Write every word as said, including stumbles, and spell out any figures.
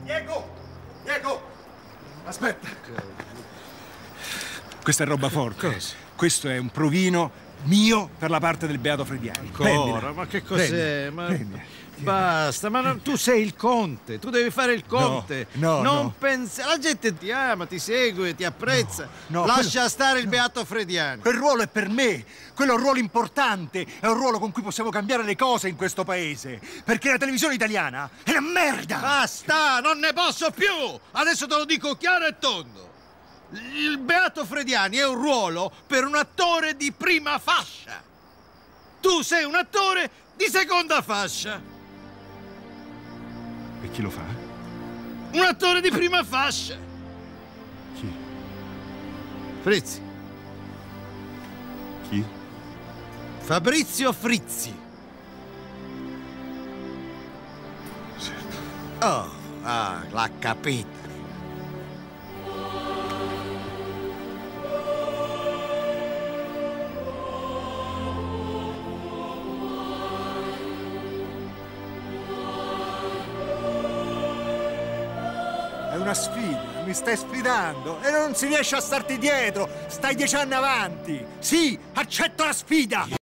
Diego! Diego! Aspetta. Questa è roba forte. Cosa? Questo è un provino mio per la parte del Beato Frediani. Ancora? Prendila. Ma che cos'è? Ma... Prendila. Basta, ma non, tu sei il conte, tu devi fare il conte. No, no, non no. pensa... La gente ti ama, ti segue, ti apprezza. No, no, Lascia quello... stare il no. Beato Frediani. Quel ruolo è per me. Quello è un ruolo importante. È un ruolo con cui possiamo cambiare le cose in questo paese. Perché la televisione italiana è una merda. Basta, non ne posso più. Adesso te lo dico chiaro e tondo. Il Beato Frediani è un ruolo per un attore di prima fascia. Tu sei un attore di seconda fascia. E chi lo fa? Un attore di prima fascia. Chi? Frizzi. Chi? Fabrizio Frizzi. Certo. Oh, ah, l'ha capita. È una sfida, mi stai sfidando e non si riesce a starti dietro, stai dieci anni avanti. Sì, accetto la sfida!